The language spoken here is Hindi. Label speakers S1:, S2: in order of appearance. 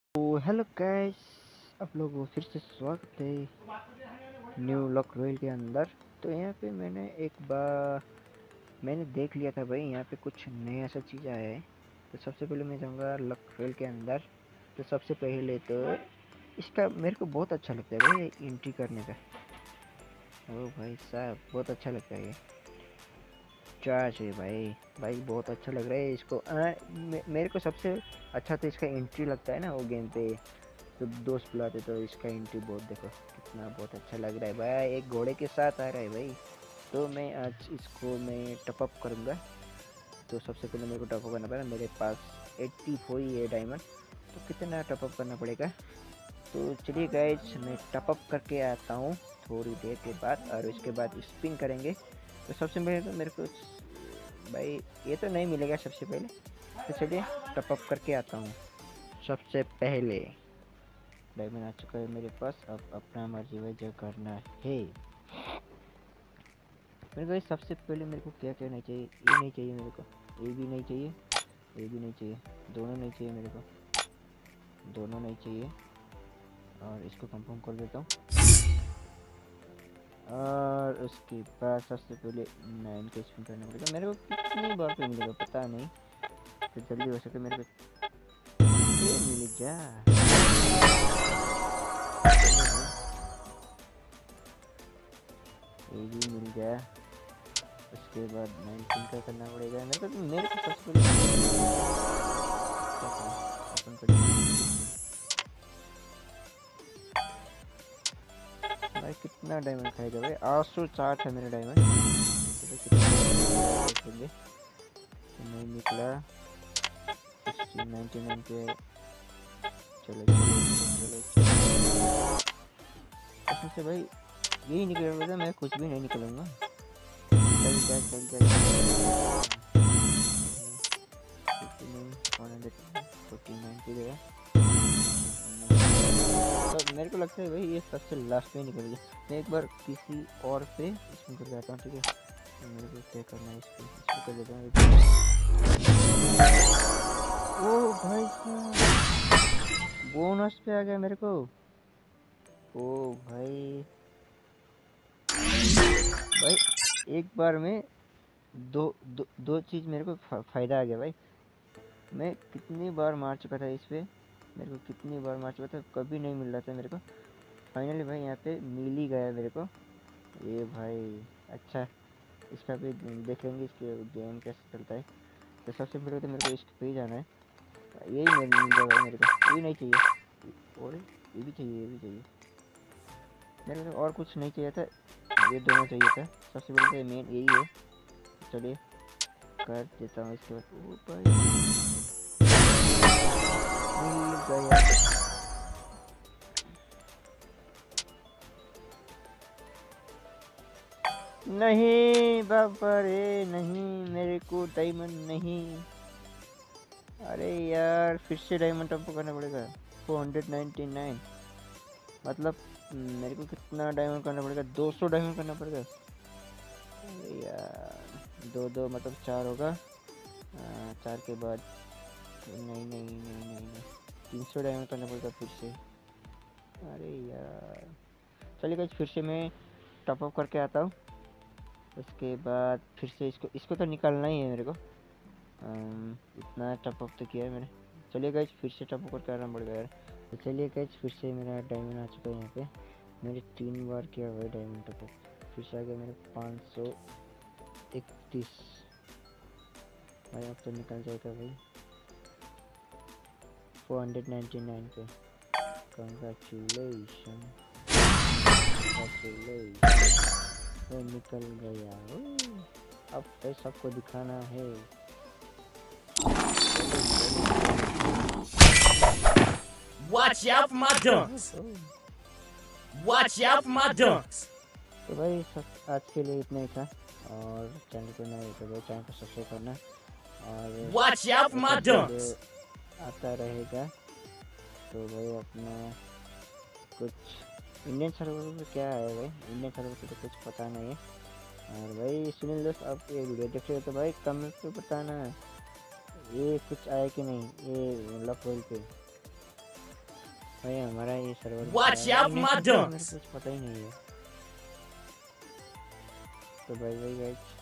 S1: तो हेलो गाइस, आप लोगों को फिर से स्वागत है न्यू लॉक रॉयल के अंदर। तो यहाँ पे मैंने देख लिया था भाई, यहाँ पे कुछ नया सा चीज़ आया है। तो सबसे पहले मैं जाऊँगा लॉक रॉयल के अंदर। तो सबसे पहले तो इसका मेरे को बहुत अच्छा लगता है भाई एंट्री करने का। ओ भाई साहब, बहुत अच्छा लगता है ये। क्या चाहिए भाई, भाई बहुत अच्छा लग रहा है इसको। मेरे को सबसे अच्छा तो इसका एंट्री लगता है ना, वो गेम पे तो दोस्त बुलाते तो इसका एंट्री बहुत देखो कितना बहुत अच्छा लग रहा है भाई, एक घोड़े के साथ आ रहा है भाई। तो मैं आज इसको मैं टॉपअप करूँगा। तो सबसे पहले मेरे को टॉपअप करना पड़ेगा, मेरे पास 84 ही है डायमंड। तो कितना टॉपअप करना पड़ेगा। तो चलिए गाइज, मैं टॉपअप करके आता हूँ थोड़ी देर के बाद, और उसके बाद स्पिन करेंगे। तो सबसे पहले तो मेरे को भाई ये तो नहीं मिलेगा सबसे पहले। तो चलिए टॉपअप करके आता हूँ। सबसे पहले डायमंड आ चुका है मेरे पास, अब अपना मर्जी वजह करना है मेरे को। सबसे पहले मेरे को क्या क्या नहीं चाहिए, ये नहीं चाहिए मेरे को, ये भी नहीं चाहिए, ये भी नहीं चाहिए, दोनों नहीं चाहिए मेरे को, दोनों नहीं चाहिए। और इसको कंफर्म कर देता हूँ। और उसके बाद सबसे पहले 9 का स्पिन करना पड़ेगा मेरे को। कितनी बार पे मिलेगा पता नहीं, तो जल्दी हो सके मेरे को ये मिल जा। ये भी मिल गया। उसके बाद 19 का करना पड़ेगा मेरे को। तो मेरे को सबसे पहले भाई कितना डायमंड खाएगा भाई, 860 है मेरा डायमंड। नहीं निकला, 99 पे। चलो चलो चलो उसमें से भाई यही निकलेगा, मैं कुछ भी नहीं निकलूंगा। चल जा चल जा 149 पे गया। तो मेरे को लगता है भाई ये सबसे लास्ट में निकल गया। मैं एक बार किसी और पे इसमें कर जाता हूँ, ठीक है। तो मेरे को क्या करना है, इसको कर देता हूँ। ओ भाई साहब, बोनस पे आ गया मेरे को। ओ भाई भाई एक बार में दो चीज़ मेरे को फ़ायदा आ गया भाई। मैं कितनी बार मार चुका था इस पे, मेरे को कितनी बार मार चुका था, कभी नहीं मिल रहा था मेरे को। फाइनली भाई यहाँ पे मिल ही गया मेरे को ये भाई। अच्छा, इसका भी देख लेंगे इसके गेम कैसे चलता है। तो सबसे पहले तो मेरे को इसके पे ही जाना है। यही मिल गया भाई मेरे को, ये नहीं चाहिए, और ये भी चाहिए, ये भी चाहिए मेरे को। और कुछ नहीं चाहिए था, ये दोनों चाहिए था। सबसे पहले तो मेन यही है। चलिए कर देता हूँ इसके बाद। ओ भाई मिल गया। नहीं बाबा रे, नहीं मेरे को डायमंड नहीं। अरे यार फिर से डायमंड टॉप करना पड़ेगा। 499 मतलब मेरे को कितना डायमंड करना पड़ेगा, 200 डायमंड करना पड़ेगा। अरे यार दो दो मतलब 4 होगा। 4 के बाद नहीं नहीं नहीं नहीं नहीं 300 डायमंड करना पड़ेगा फिर से। अरे यार चलिए गाइस, फिर से मैं टॉप अप करके आता हूँ। उसके बाद फिर से इसको तो निकालना ही है मेरे को। इतना टॉप अप तो किया है मैंने। चलिए गाइस, फिर से टॉप अप करके आना पड़ेगा यार। तो चलिए गाइस, फिर से मेरा डायमंड आ चुका है यहाँ पे। मेरे 3 बार किया हुआ है डायमंड टॉप अप। फिर से आ गया मेरे 531 भाई। अब तो निकल जाएगा भाई 499 पे। कंग्रेचुलेशन निकल गया। अब तो सबको दिखाना है।
S2: Watch out for my dunks. Watch out for my dunks.
S1: तो भाई आज के लिए इतना ही था। और चैनल को नए तो भाई चैनल को सब्सक्राइब करना। और
S2: Watch out for my dunks.
S1: आता रहेगा। तो भाई अपना कुछ इंडियन सर्वर पे क्या है भाई, इंडियन सर्वर पे तो कुछ पता नहीं है। और भाई सुनील दोस्त, आप ये वीडियो देख रहे हो तो भाई कमेंट पे बताना ये कुछ आया कि नहीं, ये लॉक रोल पे। भाई हमारा ये सर्वर
S2: Watch out, my
S1: मेरे
S2: dunks!
S1: को कुछ पता ही नहीं है। तो भाई